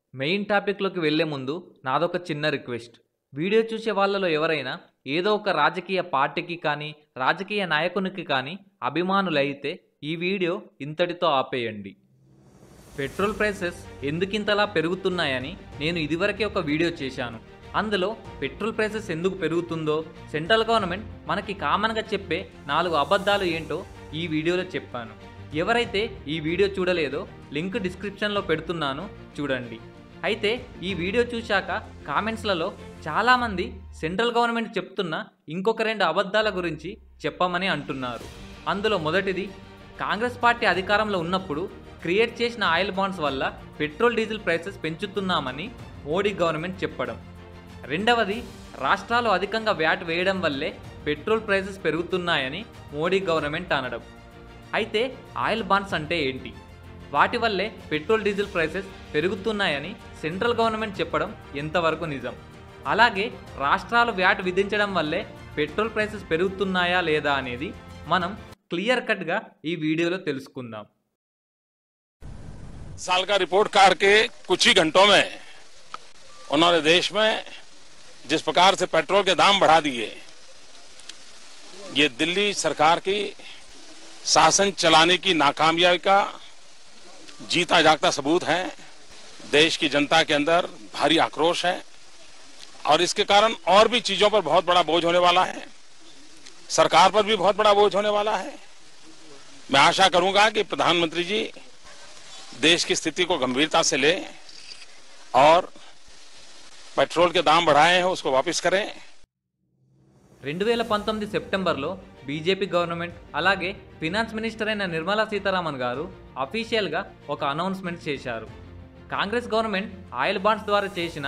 Main టాపిక్‌లోకి వెళ్ళే ముందు నాదొక చిన్న రిక్వెస్ట్. వీడియో చూసే వాళ్ళలో ఎవరైనా ఏదో ఒక రాజకీయ పార్టీకి కానీ, రాజకీయ నాయకునికి కానీ అభిమానులైతే ఈ వీడియో ఇంతటితో ఆపేయండి. పెట్రోల్ ప్రైసెస్ ఎందుకింతలా పెరుగుతున్నాయని నేను ఇదివరకే ఒక వీడియో చేశాను. అందులో పెట్రోల్ ప్రైసెస్ ఎందుకు పెరుగుతుందో, సెంట్రల్ గవర్నమెంట్ మనకి కామన్‌గా చెప్పే 4 అబద్ధాలు ఏంటో ఈ వీడియోలో చెప్పాను. ఎవరైతే ఈ వీడియో చూడలేదో లింక్ డిస్క్రిప్షన్‌లో పెడుతున్నాను, చూడండి. అయితే ఈ వీడియో చూశాక కామెంట్స్‌లలో చాలామంది సెంట్రల్ గవర్నమెంట్ చెప్తున్న ఇంకొక 2 అబద్ధాల గురించి చెప్పమని అంటున్నారు. అందులో మొదటిది, కాంగ్రెస్ పార్టీ అధికారంలో ఉన్నప్పుడు క్రియేట్ చేసిన ఆయిల్ బాండ్స్ వల్ల పెట్రోల్ డీజిల్ ప్రైసెస్ పెంచుతున్నామని మోడీ గవర్నమెంట్ చెప్పడం. రెండవది, రాష్ట్రాలు అధికంగా వ్యాట్ వేయడం వల్లే పెట్రోల్ ప్రైసెస్ పెరుగుతున్నాయని మోడీ గవర్నమెంట్ అనడం. అయితే ఆయిల్ బాండ్స్ అంటే ఏంటి? వాటి వల్లే పెట్రోల్ డీజిల్ ప్రైసెస్ పెరుగుతున్నాయని సెంట్రల్ గవర్నమెంట్ చెప్పడం ఎంతవరకు నిజం? అలాగే రాష్ట్రాలు వ్యాట్ విధించడం వల్లే పెట్రోల్ ప్రైసెస్ పెరుగుతున్నాయా లేదా అనేది మనం క్లియర్ కట్గా ఈ వీడియోలో తెలుసుకుందాం. साल का रिपोर्ट कार्ड के कुछ ही घंटों में उन्होंने देश में जिस प्रकार से पेट्रोल के दाम बढ़ा दिए, ये दिल्ली सरकार की शासन चलाने की नाकामयाबी का जीता जागता सबूत है। देश की जनता के अंदर भारी आक्रोश है और इसके कारण और भी चीजों पर बहुत बड़ा बोझ होने वाला है, सरकार पर भी बहुत बड़ा बोझ होने वाला है। मैं आशा करूंगा कि प्रधानमंत्री जी देश की स्थिति को गंभीरता से लें और पेट्रोल के दाम बढ़ाए हैं उसको वापस करें। 2019 సెప్టెంబర్లో బీజేపీ గవర్నమెంట్ అలాగే ఫినాన్స్ మినిస్టర్ అయిన నిర్మలా సీతారామన్ గారు అఫీషియల్గా ఒక అనౌన్స్మెంట్ చేశారు. కాంగ్రెస్ గవర్నమెంట్ ఆయిల్ బాండ్స్ ద్వారా చేసిన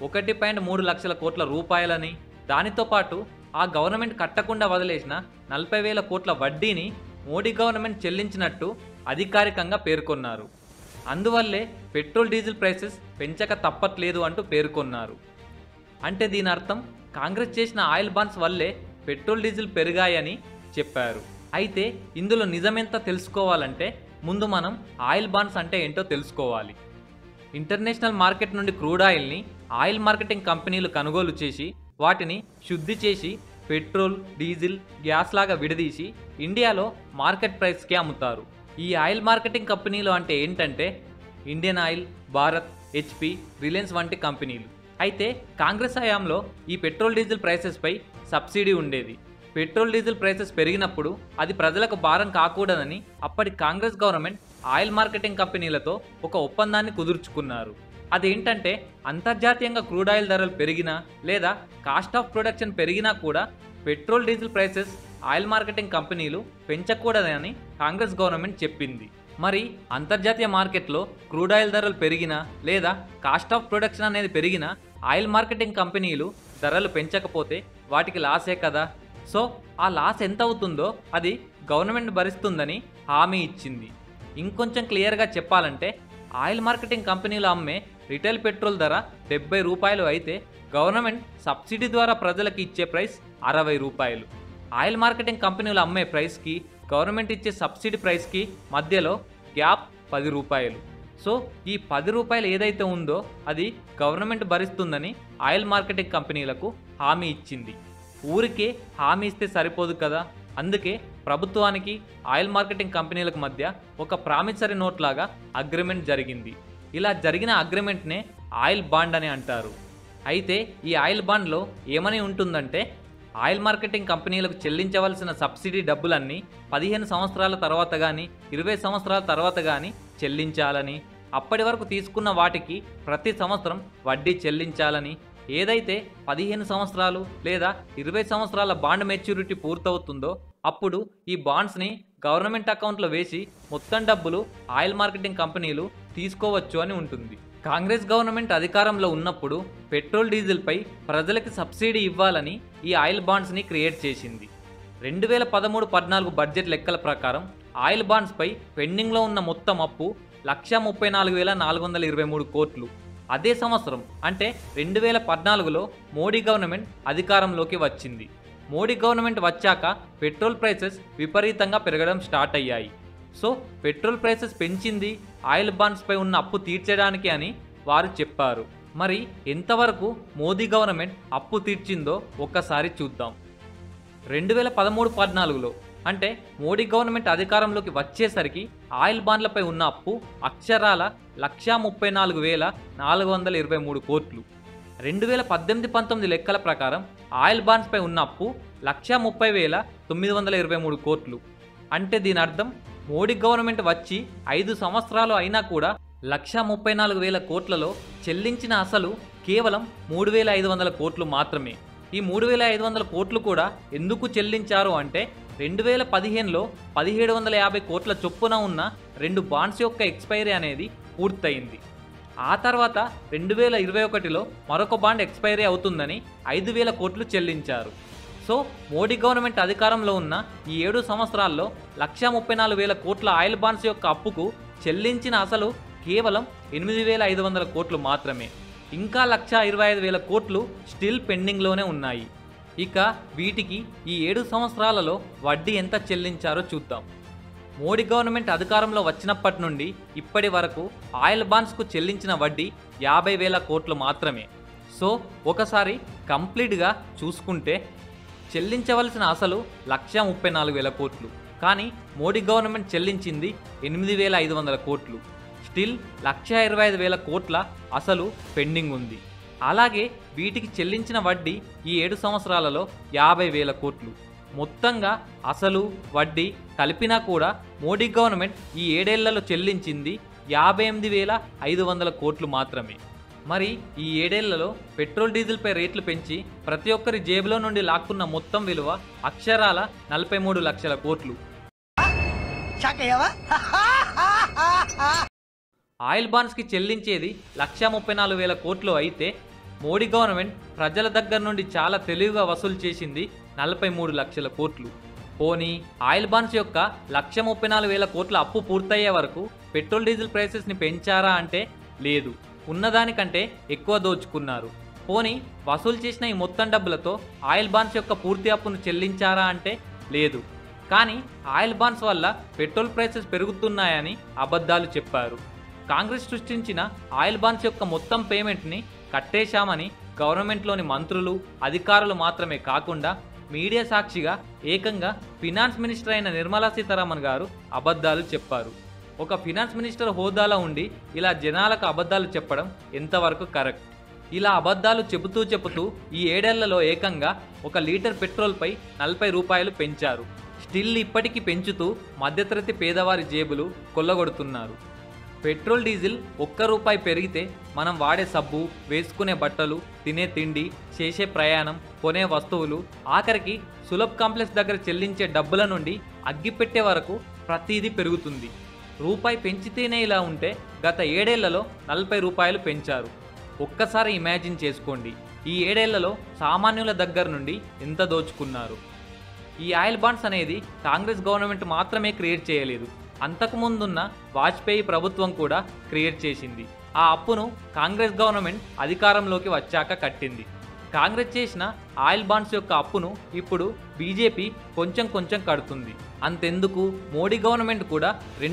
1.3 లక్షల కోట్ల రూపాయలని, దానితో పాటు ఆ గవర్నమెంట్ కట్టకుండా వదిలేసిన 40,000 కోట్ల వడ్డీని మోడీ గవర్నమెంట్ చెల్లించినట్టు అధికారికంగా పేర్కొన్నారు. అందువల్లే పెట్రోల్ డీజిల్ ప్రైసెస్ పెంచక తప్పట్లేదు అంటూ పేర్కొన్నారు. అంటే దీని అర్థం కాంగ్రెస్ చేసిన ఆయిల్ బాండ్స్ వల్లే పెట్రోల్ డీజిల్ పెరిగాయని చెప్పారు. అయితే ఇందులో నిజమెంత తెలుసుకోవాలంటే ముందు మనం ఆయిల్ బాండ్స్ అంటే ఏంటో తెలుసుకోవాలి. ఇంటర్నేషనల్ మార్కెట్ నుండి క్రూడ్ ఆయిల్ని ఆయిల్ మార్కెటింగ్ కంపెనీలు కొనుగోలు చేసి వాటిని శుద్ధి చేసి పెట్రోల్, డీజిల్, గ్యాస్ లాగా విడదీసి ఇండియాలో మార్కెట్ ప్రైస్కి అమ్ముతారు. ఈ ఆయిల్ మార్కెటింగ్ కంపెనీలు అంటే ఏంటంటే Indian oil, Bharat, HP, Reliance వంటి కంపెనీలు. అయితే కాంగ్రెస్ హయాంలో ఈ పెట్రోల్ డీజిల్ ప్రైసెస్పై సబ్సిడీ ఉండేది. పెట్రోల్ డీజిల్ ప్రైసెస్ పెరిగినప్పుడు అది ప్రజలకు భారం కాకూడదని అప్పటి కాంగ్రెస్ గవర్నమెంట్ ఆయిల్ మార్కెటింగ్ కంపెనీలతో ఒక ఒప్పందాన్ని కుదుర్చుకున్నారు. అదేంటంటే అంతర్జాతీయంగా క్రూడ్ ఆయిల్ ధరలు పెరిగినా లేదా కాస్ట్ ఆఫ్ ప్రొడక్షన్ పెరిగినా కూడా petrol diesel prices oil marketing కంపెనీలు పెంచకూడదని కాంగ్రెస్ గవర్నమెంట్ చెప్పింది. మరి అంతర్జాతీయ మార్కెట్లో క్రూడ్ ఆయిల్ ధరలు పెరిగినా లేదా కాస్ట్ ఆఫ్ ప్రొడక్షన్ అనేది పెరిగినా ఆయిల్ మార్కెటింగ్ కంపెనీలు ధరలు పెంచకపోతే వాటికి లాసే కదా. సో ఆ లాస్ ఎంత అవుతుందో అది గవర్నమెంట్ భరిస్తుందని హామీ ఇచ్చింది. ఇంకొంచెం క్లియర్గా చెప్పాలంటే ఆయిల్ మార్కెటింగ్ కంపెనీలు అమ్మే రిటైల్ పెట్రోల్ ధర 70 రూపాయలు అయితే గవర్నమెంట్ సబ్సిడీ ద్వారా ప్రజలకు ఇచ్చే ప్రైస్ 60 రూపాయలు. ఆయిల్ మార్కెటింగ్ కంపెనీలు అమ్మే ప్రైస్కి గవర్నమెంట్ ఇచ్చే సబ్సిడీ ప్రైస్కి మధ్యలో గ్యాప్ 10 రూపాయలు. సో ఈ 10 రూపాయలు ఏదైతే ఉందో అది గవర్నమెంట్ భరిస్తుందని ఆయిల్ మార్కెటింగ్ కంపెనీలకు హామీ ఇచ్చింది. ఊరికే హామీ ఇస్తే సరిపోదు కదా. అందుకే ప్రభుత్వానికి ఆయిల్ మార్కెటింగ్ కంపెనీలకు మధ్య ఒక ప్రామిసరీ నోట్ లాగా అగ్రిమెంట్ జరిగింది. ఇలా జరిగిన అగ్రిమెంట్నే ఆయిల్ బాండ్ అని అంటారు. అయితే ఈ ఆయిల్ బాండ్లో ఏమని ఉంటుందంటే ఆయిల్ మార్కెటింగ్ కంపెనీలకు చెల్లించవలసిన సబ్సిడీ డబ్బులన్నీ 15 సంవత్సరాల తర్వాత కానీ 20 సంవత్సరాల తర్వాత కానీ చెల్లించాలని, అప్పటి వరకు తీసుకున్న వాటికి ప్రతి సంవత్సరం వడ్డీ చెల్లించాలని, ఏదైతే 15 సంవత్సరాలు లేదా 20 సంవత్సరాల బాండ్ మెచ్యూరిటీ పూర్తవుతుందో అప్పుడు ఈ బాండ్స్ని గవర్నమెంట్ అకౌంట్లో వేసి మొత్తం డబ్బులు ఆయిల్ మార్కెటింగ్ కంపెనీలు తీసుకోవచ్చు అని ఉంటుంది. కాంగ్రెస్ గవర్నమెంట్ అధికారంలో ఉన్నప్పుడు పెట్రోల్ డీజిల్పై ప్రజలకి సబ్సిడీ ఇవ్వాలని ఈ ఆయిల్ బాండ్స్ని క్రియేట్ చేసింది. 2013-14 బడ్జెట్ లెక్కల ప్రకారం ఆయిల్ బాండ్స్పై పెండింగ్లో ఉన్న మొత్తం అప్పు 134,423 కోట్లు. అదే సంవత్సరం అంటే 2014లో మోడీ గవర్నమెంట్ అధికారంలోకి వచ్చింది. మోడీ గవర్నమెంట్ వచ్చాక పెట్రోల్ ప్రైసెస్ విపరీతంగా పెరగడం స్టార్ట్ అయ్యాయి. సో పెట్రోల్ ప్రైసెస్ పెంచింది ఆయిల్ బాండ్స్ పై ఉన్న అప్పు తీర్చడానికి అని వారు చెప్పారు. మరి ఎంతవరకు మోదీ గవర్నమెంట్ అప్పు తీర్చిందో ఒక్కసారి చూద్దాం. 2013-14లో అంటే మోడీ గవర్నమెంట్ అధికారంలోకి వచ్చేసరికి ఆయిల్ బాండ్లపై ఉన్న అప్పు అక్షరాల 134,423 కోట్లు. 2018-19 లెక్కల ప్రకారం ఆయిల్ బాండ్స్పై ఉన్న అప్పు 130,923 కోట్లు. అంటే దీని అర్థం మోడీ గవర్నమెంట్ వచ్చి 5 సంవత్సరాలు అయినా కూడా 134,000 కోట్లలో చెల్లించిన అసలు కేవలం 3,500 కోట్లు మాత్రమే. ఈ 3,500 కోట్లు కూడా ఎందుకు చెల్లించారు అంటే 2015లో 1,750 కోట్ల చొప్పున ఉన్న 2 బాండ్స్ యొక్క ఎక్స్పైరీ అనేది పూర్తయింది. ఆ తర్వాత 2021లో మరొక బాండ్ ఎక్స్పైరీ అవుతుందని 5,000 కోట్లు చెల్లించారు. సో మోడీ గవర్నమెంట్ అధికారంలో ఉన్న ఈ 7 సంవత్సరాల్లో 134,000 కోట్ల ఆయిల్ బాండ్స్ యొక్క అప్పుకు చెల్లించిన అసలు కేవలం 8,500 కోట్లు మాత్రమే. ఇంకా 125,000 కోట్లు స్టిల్ పెండింగ్లోనే ఉన్నాయి. ఇక వీటికి ఈ 7 సంవత్సరాలలో వడ్డీ ఎంత చెల్లించారో చూద్దాం. మోడీ గవర్నమెంట్ అధికారంలో వచ్చినప్పటి నుండి ఇప్పటి వరకు ఆయిల్ బాండ్స్కు చెల్లించిన వడ్డీ 50,000 కోట్లు మాత్రమే. సో ఒకసారి కంప్లీట్గా చూసుకుంటే చెల్లించవలసిన అసలు 134,000 కోట్లు, కానీ మోడీ గవర్నమెంట్ చెల్లించింది 8,500 కోట్లు. స్టిల్ 125,000 కోట్ల అసలు పెండింగ్ ఉంది. అలాగే వీటికి చెల్లించిన వడ్డీ ఈ 7 సంవత్సరాలలో 50,000 కోట్లు. మొత్తంగా అసలు వడ్డీ కలిపినా కూడా మోడీ గవర్నమెంట్ ఈ 7 ఏళ్లలో చెల్లించింది 58,500 కోట్లు మాత్రమే. మరి ఈ 7 ఏళ్లలో పెట్రోల్ డీజిల్పై రేట్లు పెంచి ప్రతి ఒక్కరి జేబులో నుండి లాక్కున్న మొత్తం విలువ అక్షరాల 43 లక్షల కోట్లు. ఆయిల్ బాండ్స్కి చెల్లించేది 134,000 కోట్లు అయితే మోడీ గవర్నమెంట్ ప్రజల దగ్గర నుండి చాలా తెలివిగా వసూలు చేసింది 43 లక్షల కోట్లు. పోనీ ఆయిల్ బాండ్స్ యొక్క 134,000 కోట్ల అప్పు పూర్తయ్యే వరకు పెట్రోల్ డీజిల్ ప్రైసెస్ని పెంచారా అంటే లేదు, ఉన్నదానికంటే ఎక్కువ దోచుకున్నారు. పోనీ వసూలు చేసిన ఈ మొత్తం డబ్బులతో ఆయిల్ బాండ్స్ యొక్క పూర్తి అప్పును చెల్లించారా అంటే లేదు. కానీ ఆయిల్ బాండ్స్ వల్ల పెట్రోల్ ప్రైసెస్ పెరుగుతున్నాయని అబద్ధాలు చెప్పారు. కాంగ్రెస్ సృష్టించిన ఆయిల్ బాండ్స్ యొక్క మొత్తం పేమెంట్ని కట్టేశామని గవర్నమెంట్లోని మంత్రులు, అధికారులు మాత్రమే కాకుండా మీడియా సాక్షిగా ఏకంగా ఫినాన్స్ మినిస్టర్ అయిన నిర్మలా సీతారామన్ గారు అబద్ధాలు చెప్పారు. ఒక ఫినాన్స్ మినిస్టర్ హోదాలో ఉండి ఇలా జనాలకు అబద్ధాలు చెప్పడం ఎంతవరకు కరెక్ట్? ఇలా అబద్ధాలు చెబుతూ ఈ 7 ఏళ్లలో ఏకంగా 1 లీటర్ పెట్రోల్పై 40 రూపాయలు పెంచారు. స్టిల్ ఇప్పటికీ పెంచుతూ మధ్యతరగతి పేదవారి జేబులు కొల్లగొడుతున్నారు. పెట్రోల్ డీజిల్ 1 రూపాయి పెరిగితే మనం వాడే సబ్బు, వేసుకునే బట్టలు, తినే తిండి, చేసే ప్రయాణం, కొనే వస్తువులు, ఆఖరికి సులభ్ కాంప్లెక్స్ దగ్గర చెల్లించే డబ్బుల నుండి అగ్గిపెట్టే వరకు ప్రతిదీ పెరుగుతుంది. రూపాయి పెంచితేనే ఇలా ఉంటే గత 7 ఏళ్లలో 40 రూపాయలు పెంచారు. ఒక్కసారి ఇమాజిన్ చేసుకోండి, ఈ 7 ఏళ్లలో సామాన్యుల దగ్గర నుండి ఎంత దోచుకున్నారు. ఈ ఆయిల్ బాండ్స్ అనేది కాంగ్రెస్ గవర్నమెంట్ మాత్రమే క్రియేట్ చేయలేదు, అంతకుముందున్న వాజ్పేయి ప్రభుత్వం కూడా క్రియేట్ చేసింది. ఆ అప్పును కాంగ్రెస్ గవర్నమెంట్ అధికారంలోకి వచ్చాక కట్టింది. కాంగ్రెస్ చేసిన ఆయిల్ బాండ్స్ యొక్క అప్పును ఇప్పుడు బీజేపీ కొంచెం కొంచెం కడుతుంది. అంతెందుకు, మోడీ గవర్నమెంట్ కూడా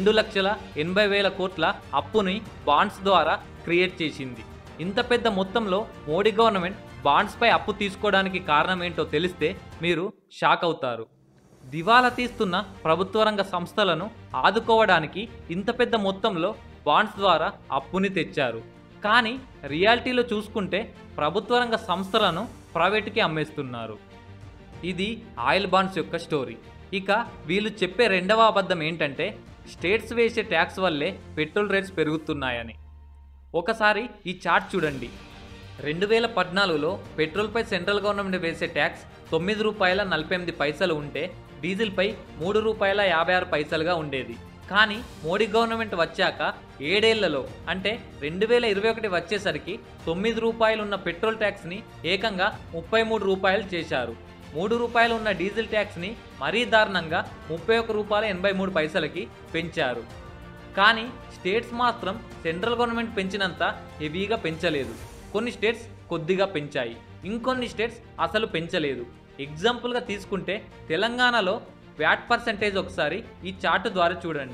2,80,000 కోట్ల అప్పుని బాండ్స్ ద్వారా క్రియేట్ చేసింది. ఇంత పెద్ద మొత్తంలో మోడీ గవర్నమెంట్ బాండ్స్పై అప్పు తీసుకోవడానికి కారణం ఏంటో తెలిస్తే మీరు షాక్ అవుతారు. దివాలా తీస్తున్న ప్రభుత్వ రంగ సంస్థలను ఆదుకోవడానికి ఇంత పెద్ద మొత్తంలో బాండ్స్ ద్వారా అప్పుని తెచ్చారు. కానీ రియాలిటీలో చూసుకుంటే ప్రభుత్వ రంగ సంస్థలను ప్రైవేట్కి అమ్మేస్తున్నారు. ఇది ఆయిల్ బాండ్స్ యొక్క స్టోరీ. ఇక వీళ్ళు చెప్పే రెండవ అబద్ధం ఏంటంటే స్టేట్స్ వేసే ట్యాక్స్ వల్లే పెట్రోల్ రేట్స్ పెరుగుతున్నాయని. ఒకసారి ఈ చార్ట్ చూడండి. 2014లో పెట్రోల్పై సెంట్రల్ గవర్నమెంట్ వేసే ట్యాక్స్ ₹9.48 ఉంటే డీజిల్పై ₹3.56గా ఉండేది. కానీ మోడీ గవర్నమెంట్ వచ్చాక 7 ఏళ్లలో అంటే 2021 వచ్చేసరికి ₹9 ఉన్న పెట్రోల్ ట్యాక్స్ని ఏకంగా ₹33 చేశారు. ₹3 ఉన్న డీజిల్ ట్యాక్స్ని మరీ దారుణంగా ₹31.83కి పెంచారు. కానీ స్టేట్స్ మాత్రం సెంట్రల్ గవర్నమెంట్ పెంచినంత హెవీగా పెంచలేదు. కొన్ని స్టేట్స్ కొద్దిగా పెంచాయి, ఇంకొన్ని స్టేట్స్ అసలు పెంచలేదు. ఎగ్జాంపుల్గా తీసుకుంటే తెలంగాణలో వ్యాట్ పర్సెంటేజ్ ఒకసారి ఈ చార్ట్ ద్వారా చూడండి.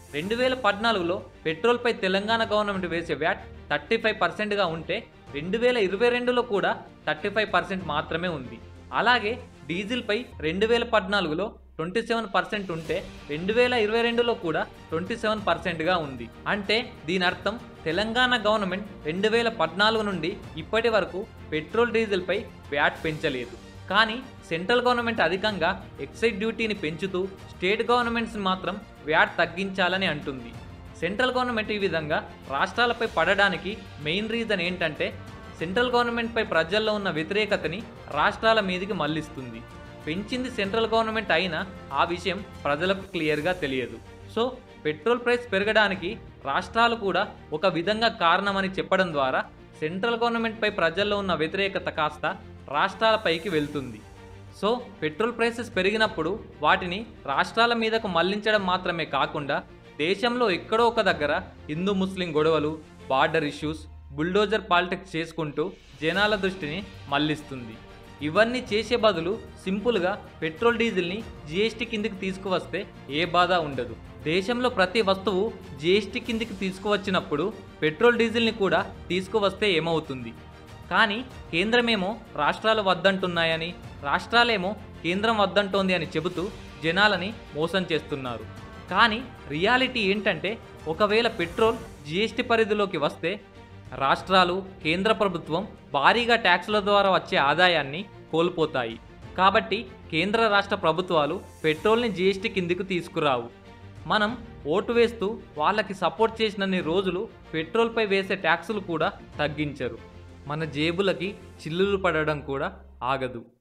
2014లో పెట్రోల్పై తెలంగాణ గవర్నమెంట్ వేసే వ్యాట్ 35%గా ఉంటే 2022లో కూడా 35% మాత్రమే ఉంది. అలాగే డీజిల్పై 2014లో 27% ఉంటే 2022లో కూడా 27%గా ఉంది. అంటే దీని అర్థం తెలంగాణ గవర్నమెంట్ 2014 నుండి ఇప్పటి వరకు పెట్రోల్ డీజిల్పై వ్యాట్ పెంచలేదు. కానీ సెంట్రల్ గవర్నమెంట్ అధికంగా ఎక్సైజ్ డ్యూటీని పెంచుతూ స్టేట్ గవర్నమెంట్స్ మాత్రం వ్యాట్ తగ్గించాలని అంటుంది. సెంట్రల్ గవర్నమెంట్ ఈ విధంగా రాష్ట్రాలపై పడడానికి మెయిన్ రీజన్ ఏంటంటే సెంట్రల్ గవర్నమెంట్పై ప్రజల్లో ఉన్న వ్యతిరేకతని రాష్ట్రాల మీదకి మళ్లిస్తుంది. పెంచింది సెంట్రల్ గవర్నమెంట్ అయినా ఆ విషయం ప్రజలకు క్లియర్గా తెలియదు. సో పెట్రోల్ ప్రైస్ పెరగడానికి రాష్ట్రాలు కూడా ఒక విధంగా కారణమని చెప్పడం ద్వారా సెంట్రల్ గవర్నమెంట్పై ప్రజల్లో ఉన్న వ్యతిరేకత కాస్త రాష్ట్రాలపైకి వెళ్తుంది. సో పెట్రోల్ ప్రైసెస్ పెరిగినప్పుడు వాటిని రాష్ట్రాల మీదకు మళ్లించడం మాత్రమే కాకుండా దేశంలో ఎక్కడో ఒక దగ్గర హిందూ ముస్లిం గొడవలు, బార్డర్ ఇష్యూస్, బుల్డోజర్ పాలిటిక్స్ చేసుకుంటూ జనాల దృష్టిని మళ్లిస్తుంది. ఇవన్నీ చేసే బదులు సింపుల్గా పెట్రోల్ డీజిల్ని జీఎస్టీ కిందికి తీసుకువస్తే ఏ బాధ ఉండదు. దేశంలో ప్రతి వస్తువు జీఎస్టీ కిందికి తీసుకువచ్చినప్పుడు పెట్రోల్ డీజిల్ని కూడా తీసుకువస్తే ఏమవుతుంది? కానీ కేంద్రమేమో రాష్ట్రాలు వద్దంటున్నాయని, రాష్ట్రాలేమో కేంద్రం వద్దంటోంది అని చెబుతూ జనాలని మోసం చేస్తున్నారు. కానీ రియాలిటీ ఏంటంటే ఒకవేళ పెట్రోల్ జీఎస్టీ పరిధిలోకి వస్తే రాష్ట్రాలు, కేంద్ర ప్రభుత్వం భారీగా ట్యాక్సుల ద్వారా వచ్చే ఆదాయాన్ని కోల్పోతాయి. కాబట్టి కేంద్ర రాష్ట్ర ప్రభుత్వాలు పెట్రోల్ని జీఎస్టీ కిందికి తీసుకురావు. మనం ఓటు వేస్తూ వాళ్ళకి సపోర్ట్ చేసినన్ని రోజులు పెట్రోల్పై వేసే ట్యాక్సులు కూడా తగ్గించరు. మన జేబులకి చిల్లులు పడడం కూడా ఆగదు.